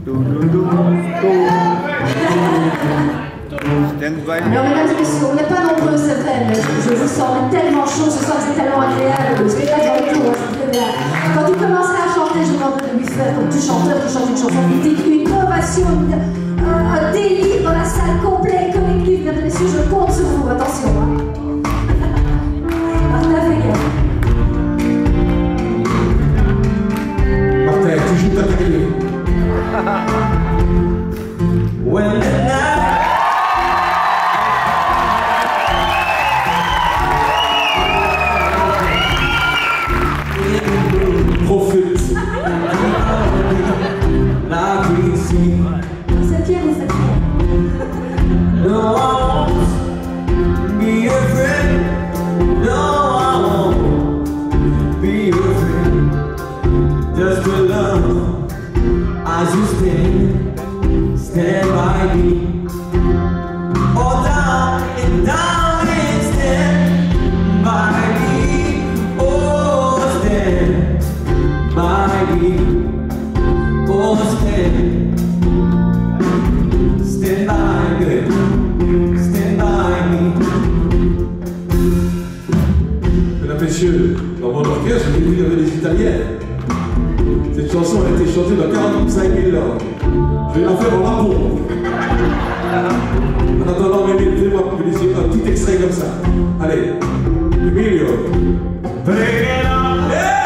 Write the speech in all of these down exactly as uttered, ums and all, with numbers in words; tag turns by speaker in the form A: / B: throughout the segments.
A: Alors mesdames et messieurs, on n'est pas nombreux, c'est vrai, mais je vous sens tellement chaud ce soir, c'est tellement agréable, le spectacle dans le tour, c'est très bien. Quand il commencerait à chanter, je vous demanderais de lui faire, comme tout chanteur qui chante une chanson mythique, une ovation, une, un, un délire dans la salle complet, collectif. Mesdames et messieurs, je compte sur vous, attention. Hein. Martin Feguer.
B: Martin, tu joues ta carrière. When the night profite la cuisine.
A: C'est Pierre ou c'est Pierre?
B: No, I won't be afraid. No, I won't be afraid. Just to love as you stand, stand by me. Oh, down and down and stand by me. Oh, stand by me. Oh, stand, stand by me. Stand by me. Mesdames et messieurs, dans mon orchestre, j'ai vu qu'il y avait des Italiens. Cette chanson a été chantée dans quarante-cinq mille langues. Je vais la faire en rapport. En attendant, fais-moi plaisir, un petit extrait comme ça. Allez, Emilio. Bring it on! Yeah!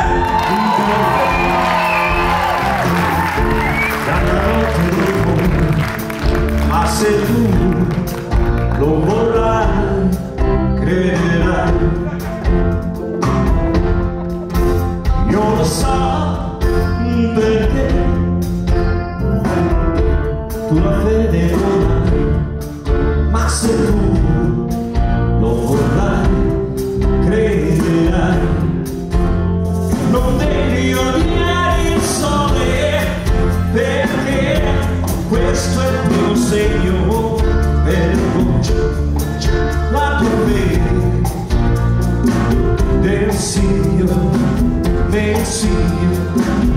B: Ma se tu lo vorrai, crederai. Io lo so perché tu la fede non hai, ma se tu lo vorrai, crederai. Non devi odiare il sole, perché questo è il mio segno per la tua vede del Signore, del Signore.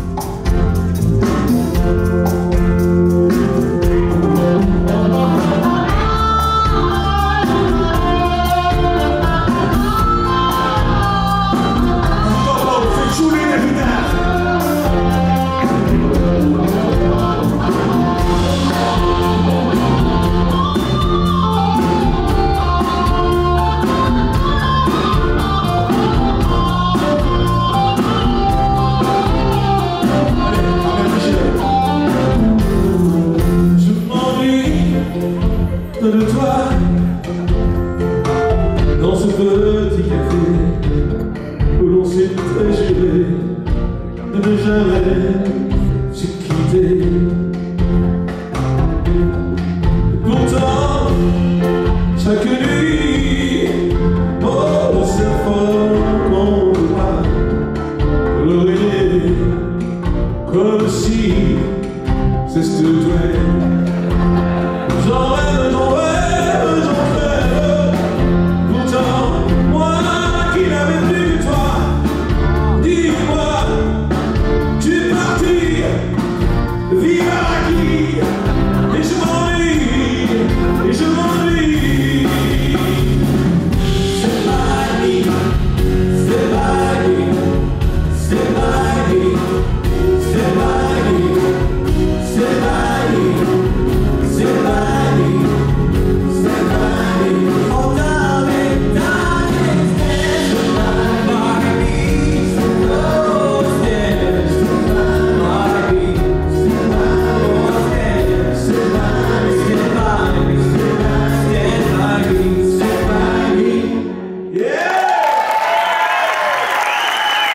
B: De toi, dans ce petit café où l'on s'est très juré de ne jamais se quitter. Et pourtant, chaque nuit, oh, c'est fort qu'on voit l'oreiller comme si c'est ce que tu es. J'en rêve, j'en rêve.